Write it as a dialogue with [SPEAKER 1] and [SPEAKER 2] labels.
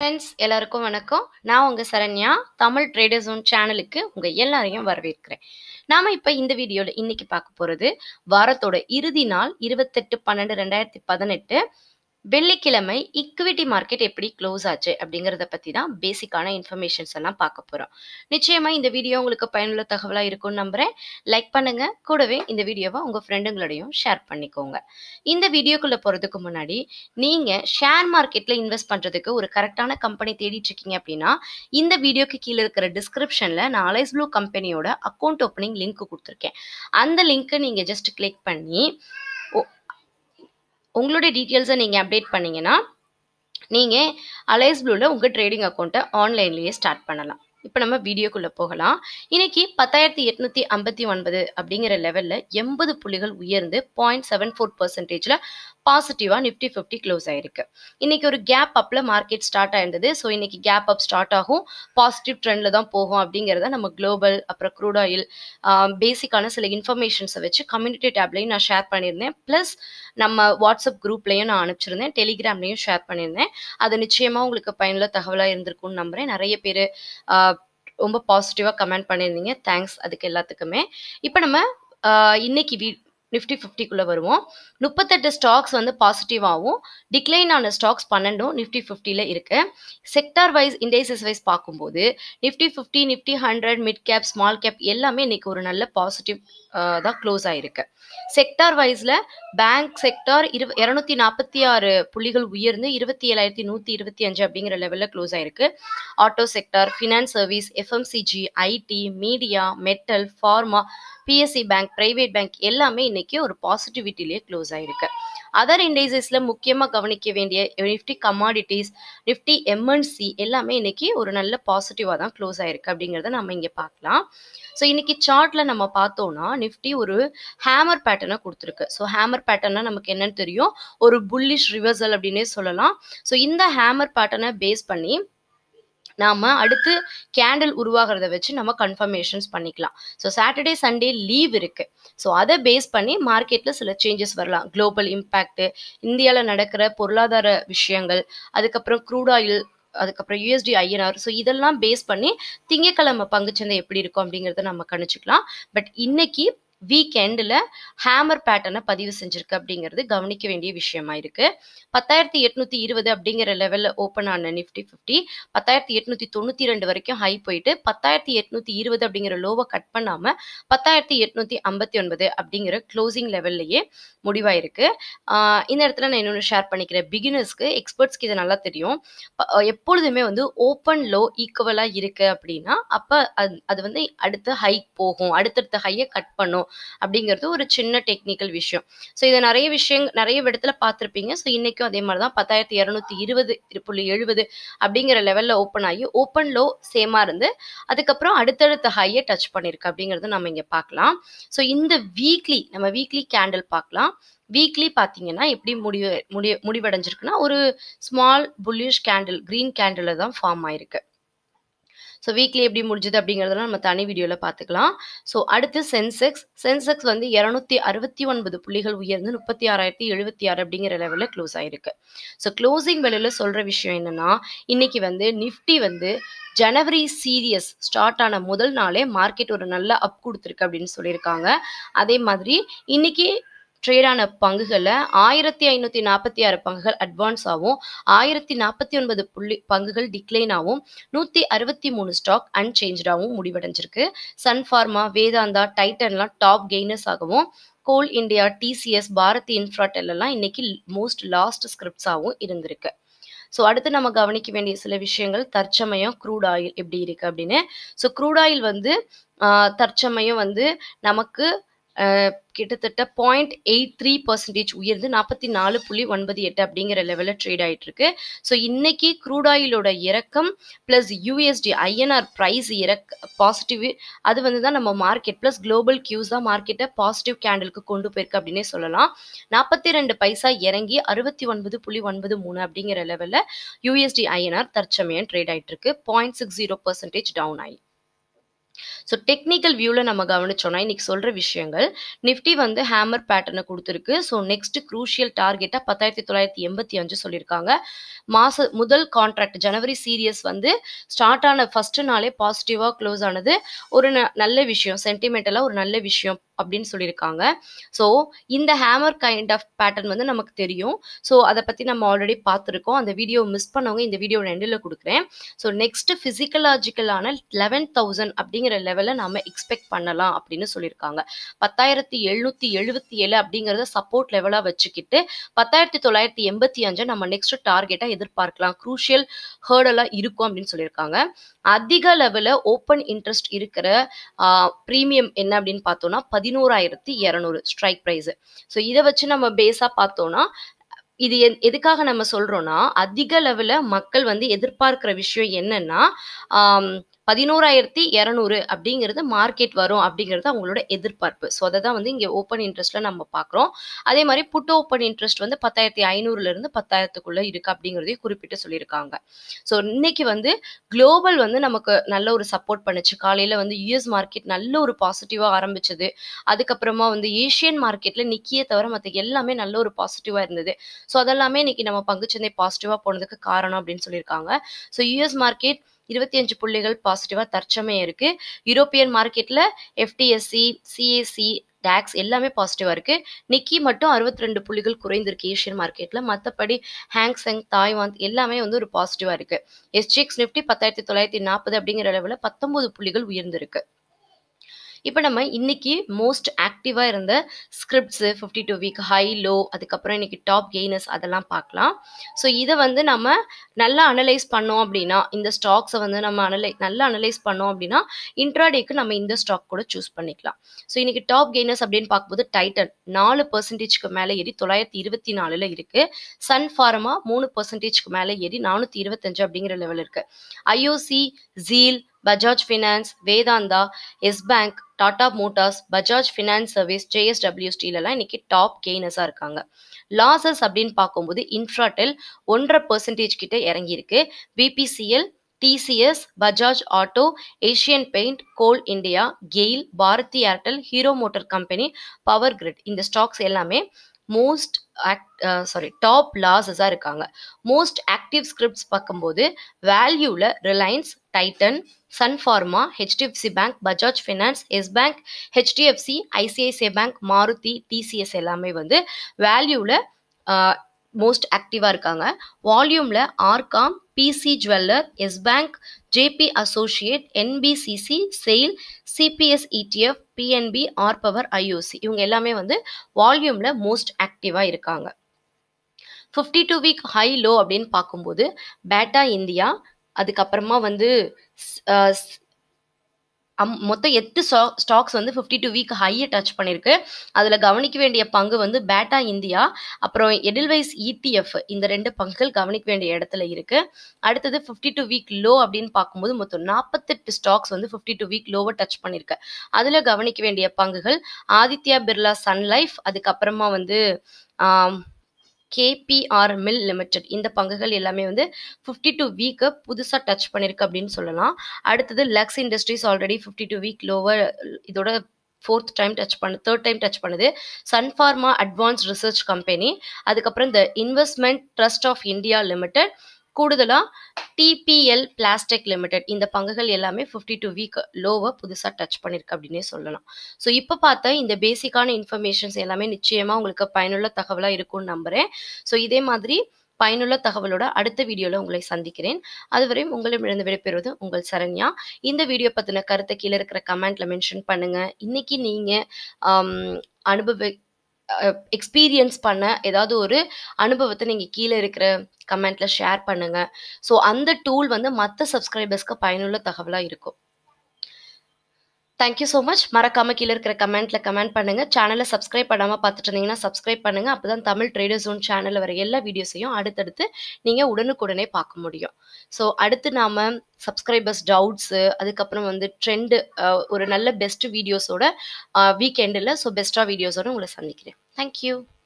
[SPEAKER 1] Friends எல்லாருக்கும் வணக்கம். நான் உங்க சரண்யா. தமிழ் ட்ரேடர் ஜோன் சேனலுக்கு உங்க எல்லாரையும் வரவேற்கிறேன். நாம இப்ப இந்த வீடியோல இன்னைக்கு பார்க்க போறது வாரத்தோட இறுதி நாள் 28/12/2018 வெள்ளிக்கிழமை ஈக்விட்டி மார்க்கெட் எப்படி க்ளோஸ் ஆச்சு அப்படிங்கறத பத்தி தான் பேசிக்கான இன்ஃபர்மேஷன்ஸ் எல்லாம் பார்க்க போறோம். நிச்சயமா இந்த வீடியோ உங்களுக்கு பயனுள்ள தகவலா இருக்கும்னு நம்புறேன். லைக் பண்ணுங்க, கூடவே இந்த வீடியோவை உங்க ஃப்ரெண்டுங்களோடையும் ஷேர் பண்ணிக்கோங்க. இந்த வீடியோக்குள்ள போறதுக்கு முன்னாடி நீங்க ஷேர் மார்க்கெட்ல இன்வெஸ்ட் பண்றதுக்கு ஒரு கரெக்டான கம்பெனி தேடிட்டு இருக்கீங்க அப்படின்னா இந்த வீடியோக்கு கீழே இருக்கிற டிஸ்கிரிப்ஷன்ல நான் அலைஸ் ப்ளூ கம்பெனியோட அக்கௌண்ட் ஓப்பனிங் லிங்க் கொடுத்துருக்கேன். அந்த லிங்க்கை நீங்க ஜஸ்ட் கிளிக் பண்ணி உங்களுடைய டீட்டெயில்ஸை நீங்கள் அப்டேட் பண்ணீங்கன்னா நீங்கள் அலைஸ் ப்ளூவில் உங்கள் ட்ரேடிங் அக்கௌண்ட்டை ஆன்லைன்லேயே ஸ்டார்ட் பண்ணலாம். இப்போ நம்ம வீடியோக்குள்ளே போகலாம். இன்னைக்கு 10,859 அப்படிங்கிற லெவலில் 80 புள்ளிகள் உயர்ந்து 0.74% பாசிட்டிவாக நிஃப்டி 50 க்ளோஸ் ஆயிருக்கு. இன்னைக்கு ஒரு கேப் அப்பில் மார்க்கெட் ஸ்டார்ட் ஆயிருந்தது. ஸோ இன்னைக்கு கேப் அப் ஸ்டார்ட் ஆகும், பாசிட்டிவ் ட்ரெண்டில் தான் போகும் அப்படிங்கிறத நம்ம குளோபல் அப்புறம் க்ரூட் ஆயில் பேசிக்கான சில இன்ஃபர்மேஷன்ஸை வச்சு கம்யூனிட்டி டேப்லையும் நான் ஷேர் பண்ணியிருந்தேன். ப்ளஸ் நம்ம வாட்ஸ்அப் குரூப்லையும் நான் அனுப்பிச்சிருந்தேன், டெலிகிராம்லையும் ஷேர் பண்ணியிருந்தேன். அது நிச்சயமாக உங்களுக்கு பயனுள்ள தகவலாக இருந்திருக்கும்னு நம்புகிறேன். நிறைய பேர் ரொம்ப பாசிட்டிவாக கமெண்ட் பண்ணியிருந்தீங்க. தேங்க்ஸ் அதுக்கு எல்லாத்துக்குமே. இப்போ நம்ம இன்னைக்கு நிஃப்டி 50க்குள்ளே வருவோம். 38 ஸ்டாக்ஸ் வந்து பாசிட்டிவாகவும் டிக்ளைன் ஆன ஸ்டாக்ஸ் 12 நிஃப்டி 50ல இருக்கு. செக்டார் வைஸ் இண்டெக்ஸஸ் வைஸ் பார்க்கும்போது Nifty 50, Nifty 100, mid cap, small cap எல்லாமே இன்னைக்கு ஒரு நல்ல பாசிட்டிவ் தான் க்ளோஸ் ஆயிருக்கு. செக்டார் வைஸ்ல பேங்க் செக்டார் 246 புள்ளிகள் உயர்ந்து 27,125 அப்படிங்கிற லெவல்ல க்ளோஸ் ஆயிருக்கு. Auto sector, finance service, FMCG, IT, media, metal, pharma, PSC bank, private bank எல்லாமே இன்னைக்கு ஒரு பாசிட்டிவிட்டிலேயே க்ளோஸ் ஆயிருக்கு. அதர் இண்டைசஸ்ல முக்கியமா கவனிக்க வேண்டிய நிஃப்டி கமாடிட்டிஸ், நிஃப்டி எம்என்சி எல்லாமே இன்னைக்கு ஒரு நல்ல பாசிட்டிவா தான் க்ளோஸ் ஆயிருக்கு அப்படிங்கிறத நம்ம இங்க பார்க்கலாம். ஸோ இன்னைக்கு சார்ட்ல நம்ம பார்த்தோம்னா நிஃப்டி ஒரு ஹேமர் பேட்டர்னை கொடுத்துருக்கு. ஸோ ஹேமர் பேட்டர்னா நமக்கு என்னன்னு தெரியும், ஒரு புல்லிஷ் ரிவர்சல் அப்படின்னே சொல்லலாம். ஸோ இந்த ஹேமர் பேட்டர்னை பேஸ் பண்ணி நாம அடுத்து கேண்டில் உருவாகிறத வச்சு நம்ம கன்ஃபர்மேஷன்ஸ் பண்ணிக்கலாம். ஸோ சாட்டர்டே சண்டே லீவ் இருக்கு. ஸோ அதை பேஸ் பண்ணி மார்க்கெட்ல சில சேஞ்சஸ் வரலாம். குளோபல் இம்பேக்ட், இந்தியாவில் நடக்கிற பொருளாதார விஷயங்கள், அதுக்கப்புறம் க்ரூட் ஆயில், அதுக்கப்புறம் யூஎஸ்டி ஐஎன்ஆர், ஸோ இதெல்லாம் பேஸ் பண்ணி திங்கட்கிழமை பங்குச்சந்தை எப்படி இருக்கும் அப்படிங்கிறத நம்ம கணிச்சுக்கலாம். பட் இன்னைக்கு வீக்கெண்டில் ஹேமர் பேட்டர்னை பதிவு செஞ்சிருக்கு அப்படிங்கிறது கவனிக்க வேண்டிய விஷயமா இருக்கு. 10,820 அப்படிங்கிற லெவலில் ஓப்பன் ஆன நிஃப்டி 50 10,892 வரைக்கும் ஹை போயிட்டு 10,820 அப்படிங்கிற லோவை கட் பண்ணாம 10,859 அப்படிங்கிற க்ளோசிங் லெவல்லையே முடிவாயிருக்கு. இந்த இடத்துல நான் இன்னொன்று ஷேர் பண்ணிக்கிறேன். பிகினர்ஸ்க்கு, எக்ஸ்பர்ட்ஸ்க்கு இது நல்லா தெரியும். எப்பொழுதுமே வந்து ஓப்பன் லோ ஈக்குவலா இருக்கு அப்படின்னா அப்போ அது வந்து அடுத்த ஹை போகும், அடுத்தடுத்த ஹையை கட் பண்ணும் அப்படிங்கிறது ஒரு சின்ன டெக்னிக்கல் விஷயம். ஸோ இதை நிறைய இடத்துல பார்த்துருப்பீங்க. ஸோ இன்னைக்கும் அதே மாதிரி தான் 10,220.70 அப்படிங்கிற லெவலில் ஓப்பன் ஆகி ஓப்பன் லோ சேமா இருந்து அதுக்கப்புறம் அடுத்தடுத்த ஹையை டச் பண்ணியிருக்கு அப்படிங்கிறத நம்ம இங்கே பார்க்கலாம். ஸோ இந்த நம்ம வீக்லி கேண்டில் பார்க்கலாம். வீக்லி பார்த்தீங்கன்னா எப்படி முடிவடைஞ்சிருக்குன்னா ஒரு small bullish candle, green candle தான் ஃபார்ம் ஆயிருக்கு. ஸோ வீக்லி எப்படி முடிஞ்சது அப்படிங்கிறதெல்லாம் நம்ம தனி வீடியோவில் பார்த்துக்கலாம். ஸோ அடுத்து சென்செக்ஸ் வந்து 269 புள்ளிகள் உயர்ந்து 36,076 அப்படிங்கிற லெவலில் க்ளோஸ் ஆயிருக்கு. ஸோ க்ளோசிங் வெளியில் சொல்கிற விஷயம் என்னன்னா, இன்னைக்கு வந்து நிஃப்டி வந்து ஜனவரி சீரியஸ் ஸ்டார்ட் ஆன முதல் நாளே மார்க்கெட் ஒரு நல்ல அப் கொடுத்துருக்கு அப்படின்னு சொல்லியிருக்காங்க. அதே மாதிரி இன்னைக்கு ட்ரேடான பங்குகளில் 1,546 பங்குகள் அட்வான்ஸ் ஆகும், 1,049 பங்குகள் டிக்ளைன் ஆகும், 163 ஸ்டாக் அன்சேஞ்சாகவும் முடிவடைஞ்சிருக்கு. சன் ஃபார்மா, வேதாந்தா, டைட்டன்லாம் டாப் கெய்னர்ஸ் ஆகவும், Coal India, TCS, Bharti Infratel எல்லாம் இன்னைக்கு மோஸ்ட் லாஸ்ட் ஸ்கிரிப்ட்ஸாகவும் இருந்திருக்கு. ஸோ அடுத்து நம்ம கவனிக்க வேண்டிய சில விஷயங்கள், தற்சமயம் க்ரூட் ஆயில் எப்படி இருக்கு அப்படின்னு. ஸோ க்ரூட் ஆயில் வந்து தற்சமயம் வந்து நமக்கு கிட்டத்தட்ட 0.83% உயர்ந்து 44.98 அப்படிங்கிற லெவலில் ட்ரேட் ஆகிட்டு இருக்கு. ஸோ இன்னைக்கு க்ரூட் ஆயிலோட இறக்கம் plus USD INR price positive, அது வந்து தான் நம்ம மார்க்கெட் பிளஸ் குளோபல் கியூஸ் தான் மார்க்கெட்டை பாசிட்டிவ் கேண்டிலுக்கு கொண்டு போயிருக்கு அப்படின்னே சொல்லலாம். 42 பைசா இறங்கி 69.93 அப்படிங்கிற லெவலில் யூஎஸ்டி ஐஎன்ஆர் தற்சமயம் ட்ரேட் ஆகிட்டு இருக்கு. 0.60% டவுன் ஆகி. ஸோ டெக்னிக்கல் வியூவில் நம்ம கவனிச்சோம்னா இன்னைக்கு சொல்கிற விஷயங்கள் நிஃப்டி வந்து ஹேமர் பேட்டர்னை கொடுத்துருக்கு. ஸோ நெக்ஸ்ட் க்ரூஷியல் டார்கெட்டாக 10,985 சொல்லியிருக்காங்க. முதல் கான்ட்ராக்ட் ஜனவரி சீரியஸ் வந்து ஸ்டார்ட் ஆன ஃபர்ஸ்ட் நாளே பாசிட்டிவாக க்ளோஸ் ஆனது ஒரு நல்ல விஷயம், சென்டிமெண்டலாக ஒரு நல்ல விஷயம் அப்படின்னு சொல்லியிருக்காங்க. ஸோ இந்த ஹேமர் கைண்ட் ஆஃப் பேட்டர்ன் வந்து நமக்கு தெரியும். ஸோ அதை பற்றி நம்ம ஆல்ரெடி பார்த்துருக்கோம். அந்த வீடியோ மிஸ் பண்ணவங்க இந்த வீடியோ ரெண்டில் கொடுக்குறேன். ஸோ நெக்ஸ்ட் ஃபிசிக்கலாஜிக்கலான 11,000 அப்படிங்கிற லெவலில் நம்ம எக்ஸ்பெக்ட் பண்ணலாம் அப்படின்னு சொல்லியிருக்காங்க. 10,777 அப்படிங்கிறத சப்போர்ட் லெவலாக வச்சுக்கிட்டு 10,985 நம்ம நெக்ஸ்ட் டார்கெட்டாக எதிர்பார்க்கலாம். க்ரூஷியல் ஹேர்டலாக இருக்கும் அப்படின்னு சொல்லியிருக்காங்க. அதிக லெவலில் ஓப்பன் இன்ட்ரெஸ்ட் இருக்கிற ப்ரீமியம் என்ன அப்படின்னு பார்த்தோம்னா 11,200 ஸ்ட்ரைக் ப்ரைஸ். ஸோ இதை வச்சு நம்ம பேஸாக பார்த்தோம்னா இது எதுக்காக நம்ம சொல்றோம்னா அதிக லெவலில் மக்கள் வந்து எதிர்பார்க்கிற விஷயம் என்னன்னா 11,200 அப்படிங்கிறது மார்க்கெட் வரும் அப்படிங்கிறது அவங்களோட எதிர்பார்ப்பு. ஸோ அதை தான் வந்து இங்கே ஓப்பன் இன்ட்ரெஸ்ட்ல நம்ம பார்க்குறோம். அதே மாதிரி புட் ஓப்பன் இன்ட்ரெஸ்ட் வந்து 10,500லேருந்து 10,000க்குள்ள இருக்கு அப்படிங்கிறதையும் குறிப்பிட்டு சொல்லியிருக்காங்க. ஸோ இன்னைக்கு வந்து குளோபல் வந்து நமக்கு நல்ல ஒரு சப்போர்ட் பண்ணுச்சு. காலையில் வந்து யூஎஸ் மார்க்கெட் நல்ல ஒரு பாசிட்டிவாக ஆரம்பிச்சது. அதுக்கப்புறமா வந்து ஏஷியன் மார்க்கெட்டில் நிக்கியே தவிர மற்ற எல்லாமே நல்ல ஒரு பாசிட்டிவாக இருந்தது. ஸோ அதெல்லாமே இன்னைக்கு நம்ம பங்குச்சந்தை பாசிட்டிவாக போனதுக்கு காரணம் அப்படின்னு சொல்லியிருக்காங்க. ஸோ யூஎஸ் மார்க்கெட் 25 புள்ளிகள் பாசிட்டிவா தற்சமயம் இருக்கு. யூரோப்பியன் மார்க்கெட்ல எஃப்டிஎஸ்சி, சிஏசி, டாக்ஸ் எல்லாமே பாசிட்டிவா இருக்கு. நிக்கி மட்டும் 62 புள்ளிகள் குறைந்திருக்கு ஏஷியன் மார்க்கெட்ல. மற்றபடி ஹாங்செங், தாய்வான் எல்லாமே வந்து ஒரு பாசிட்டிவா இருக்கு. எஸ்ஜிஎக்ஸ் நிஃப்டி 10,940 அப்படிங்கிற லெவலில் 19 புள்ளிகள் உயர்ந்திருக்கு. இப்போ நம்ம இன்னைக்கு மோஸ்ட் ஆக்டிவாக இருந்த ஸ்கிரிப்ட்ஸு 52 வீக் ஹை லோ, அதுக்கப்புறம் இன்னைக்கு டாப் கெய்னர்ஸ் அதெல்லாம் பார்க்கலாம். ஸோ இதை வந்து நம்ம நல்லா அனலைஸ் பண்ணோம் அப்படின்னா இந்த ஸ்டாக்ஸை வந்து நம்ம நல்லா அனலைஸ் பண்ணோம் அப்படின்னா இன்ட்ராடேக்கு நம்ம இந்த ஸ்டாக் கூட சூஸ் பண்ணிக்கலாம். ஸோ இன்னைக்கு டாப் கெய்னர்ஸ் அப்படின்னு பார்க்கும்போது டைட்டன் 4%க்கு மேலே ஏறி 924 இருக்கு. சன் ஃபார்மா 3%க்கு மேலே ஏறி 425 அப்படிங்கிற லெவல் இருக்கு. ஐஓசி, ஜீல், Bajaj Finance, Vedanta, Yes Bank, Tata Motors, Bajaj Finance Service, JSW Steel எல்லாம் இன்னைக்கு டாப் கெய்னர்ஸாக இருக்காங்க. லாசஸ் அப்படின்னு பார்க்கும்போது இன்ஃப்ராடெல் 1.5% கிட்ட இறங்கியிருக்கு. BPCL, TCS, Bajaj Auto, Asian Paint, Coal India, GAIL, Bharti Airtel, Hero Motor Company, Power Grid இந்த ஸ்டாக்ஸ் எல்லாமே மோஸ்ட் டாப் லாஸஸாக இருக்காங்க. மோஸ்ட் ஆக்டிவ் ஸ்கிரிப்ட்ஸ் பார்க்கும்போது வேல்யூவில் Reliance, Titan, Sun Pharma, HDFC Bank, Bajaj Finance, Yes Bank, HDFC, ICICI Bank, Maruti, TCS எல்லாமே வந்து வேல்யூவில் most ஆக்டிவாக இருக்காங்க. வால்யூமில் RCom, PC Jeweller, Yes Bank, JP Associate, NBCC, SAIL, CBS ETF, PNB, R Power, IOC இவங்க எல்லாமே வந்து வால்யூமில் மோஸ்ட் ஆக்டிவாக இருக்காங்க. 52 வீக் ஹை லோ அப்படின்னு பார்க்கும்போது பேட்டா இந்தியா, அதுக்கப்புறமா வந்து மொத்தம் 8 ஸ்டாக்ஸ் வந்து 52 வீக் ஹையை டச் பண்ணியிருக்கு. அதில் கவனிக்க வேண்டிய பங்கு வந்து பேட்டா இந்தியா, அப்புறம் எடில்வைஸ் இடிஎஃப் இந்த 2 பங்குகள் கவனிக்க வேண்டிய இடத்துல இருக்கு. அடுத்தது 52 வீக் லோ அப்படின்னு பார்க்கும்போது மொத்தம் 48 ஸ்டாக்ஸ் வந்து 52 வீக் லோவை டச் பண்ணியிருக்கு. அதில் கவனிக்க வேண்டிய பங்குகள் ஆதித்யா பிர்லா சன் லைஃப், அதுக்கப்புறமா வந்து கேபிஆர் மில் லிமிடெட் இந்த பங்குகள் எல்லாமே வந்து 52 வீக்கை புதுசாக டச் பண்ணியிருக்கு அப்படின்னு சொல்லலாம். அடுத்தது Lux Industries already 52 week lower இதோட தேர்ட் டைம் டச் பண்ணுது. Sun Pharma Advanced Research Company, அதுக்கப்புறம் இந்த Investment Trust of India Limited, கூடுதலாக டிபிஎல் பிளாஸ்டிக் லிமிடெட் இந்த பங்குகள் எல்லாமே 52 வீக் லோவை புதுசாக டச் பண்ணியிருக்கு அப்படின்னே சொல்லலாம். ஸோ இப்போ பார்த்த இந்த பேசிக்கான இன்ஃபர்மேஷன்ஸ் எல்லாமே நிச்சயமாக உங்களுக்கு பயனுள்ள தகவலாக இருக்கும்னு நம்புகிறேன். ஸோ இதே மாதிரி பயனுள்ள தகவலோட அடுத்த வீடியோவில் உங்களை சந்திக்கிறேன். அதுவரை உங்களிடமிருந்து விடைபெறுவது உங்கள் சரண்யா. இந்த வீடியோ பற்றின கருத்தை கீழே இருக்கிற கமெண்ட்ல மென்ஷன் பண்ணுங்க. இன்னைக்கு நீங்கள் எக்ஸ்பீரியன்ஸ் பண்ண ஏதாவது ஒரு அனுபவத்தை நீங்கள் கீழே இருக்கிற கமெண்ட்ல ஷேர் பண்ணுங்க. ஸோ அந்த டூல் வந்து மற்ற சப்ஸ்கிரைபர்ஸ்க்கு பயனுள்ள தகவலாக இருக்கும். Thank you so much. மறக்காம கீழே இருக்கிற கமெண்ட்ல கமெண்ட் பண்ணுங்க. சேனலை சப்ஸ்கிரைப் பண்ணாமல் பார்த்துட்டு இருந்தீங்கன்னா சப்ஸ்கிரைப் பண்ணுங்க. அப்போதான் தமிழ் ட்ரேடர் ஜோன் சேனலில் வர எல்லா வீடியோஸையும் அடுத்தடுத்து நீங்கள் உடனுக்குடனே பார்க்க முடியும். ஸோ அடுத்து நாம சப்ஸ்கிரைபர்ஸ் டவுட்ஸு, அதுக்கப்புறம் வந்து ட்ரெண்டு, ஒரு நல்ல பெஸ்ட் வீடியோஸோட வீக்கெண்டில் பெஸ்ட்டாக வீடியோஸோட உங்களை சந்திக்கிறேன். தேங்க்யூ.